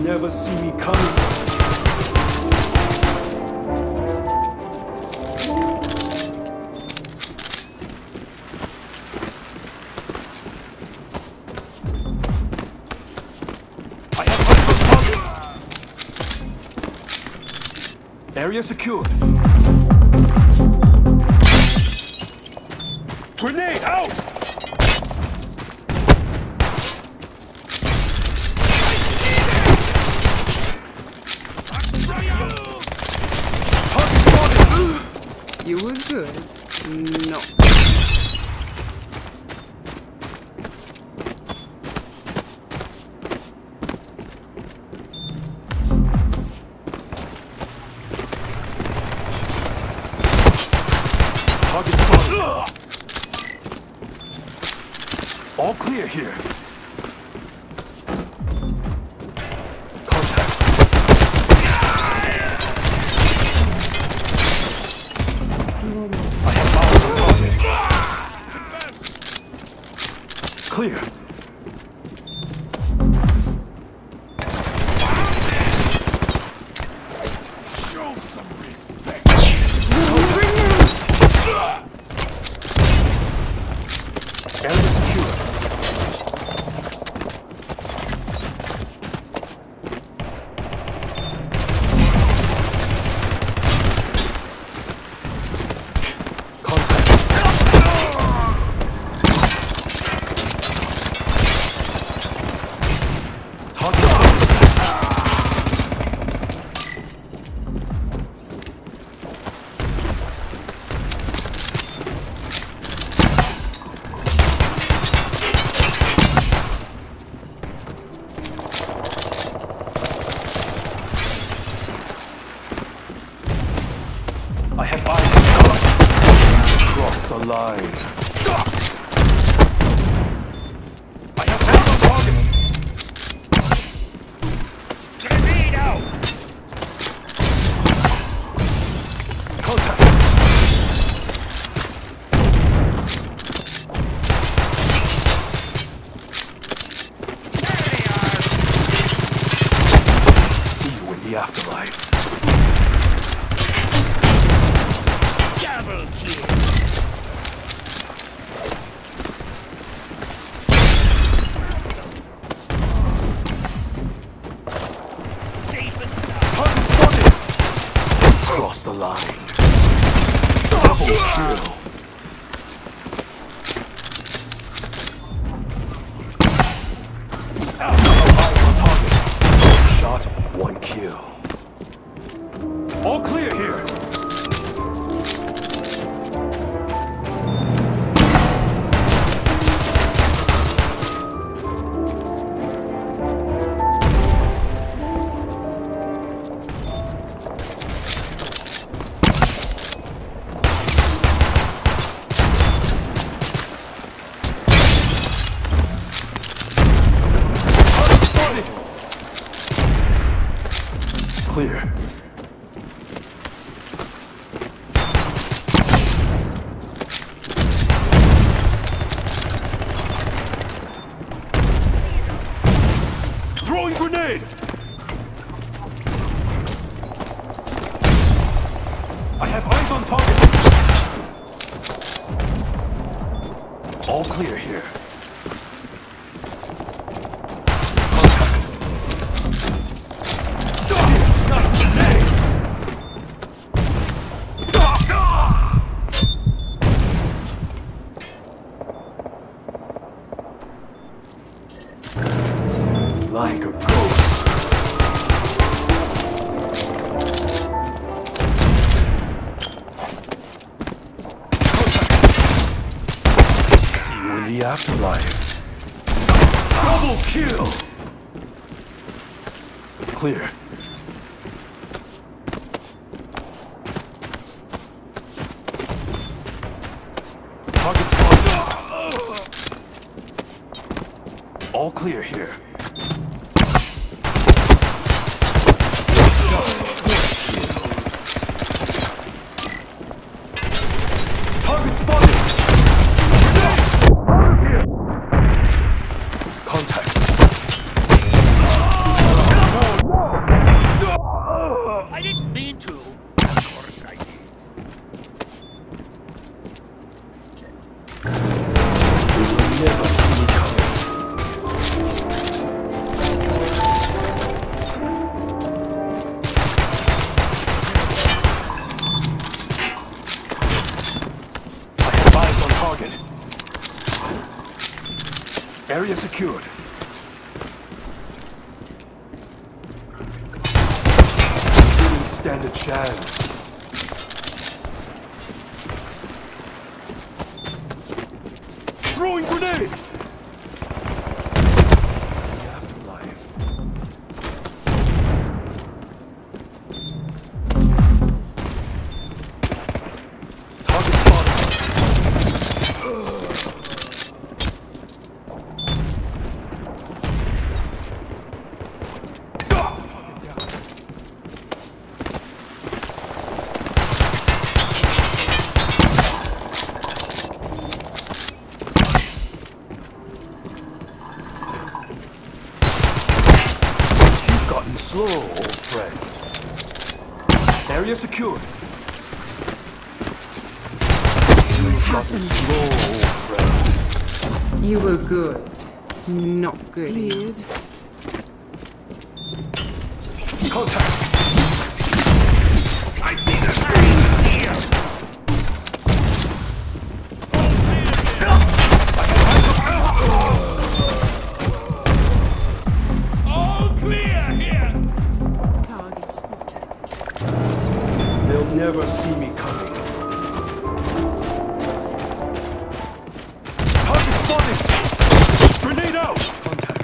never see me coming. I have eyes on target. Area secured. Grenade out! You were good. No. Target spotted. All clear here. Contact. I have eyes on target. Clear. Show some respect. Area secure. I have eyes on target. Cross the line. I have eyes on target. Grenade out. Contact. See you in the afterlife. Double kill. Target spotted. Cross the line. Double kill. Eyes on target. Shot, one kill. All clear here. Clear. Throwing grenade! I have eyes on target. All clear here. Like a ghost. See you in the afterlife. Double kill. Clear. Target spotted. All clear here. Target spotted! Contact. secured. Didn't stand a chance. Throwing grenade! The afterlife. Target spotted. Gotten slow, old friend. Area secured. You've gotten slow, old friend. You were good. Not good. Cleared. Contact. I see the green here! All clear here! Target spotted. They'll never see me coming. Target spotted! Grenade out! Contact.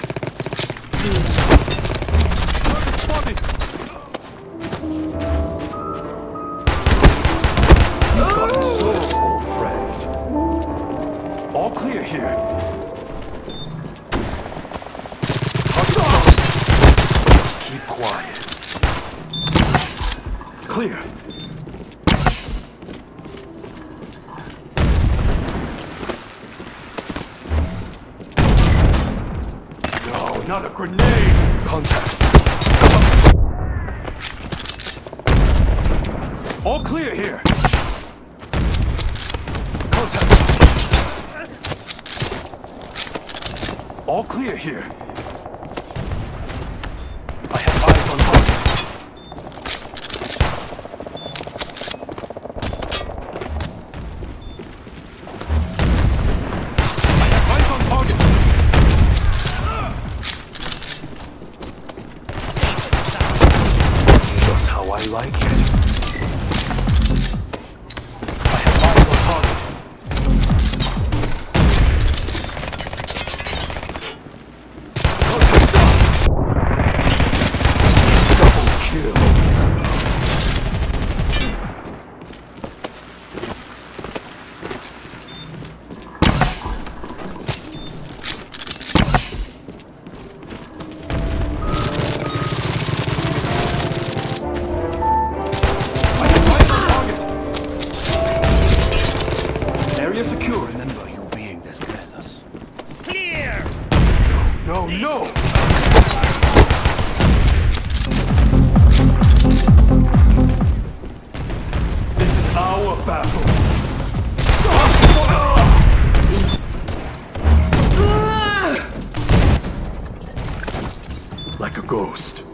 Target spotted! You got slow, old friend. All clear here. Target spotted. Just keep quiet. Clear. No, not a grenade! Contact. All clear here. Contact. All clear here. I have eyes on target. Eyes on target! Just how I like it. I have eyes on target. Contact done! Double kill. I have eyes on target. Area secure. Remember, you're being this careless. Clear! No, no! This is our battle. Easy. Like a ghost.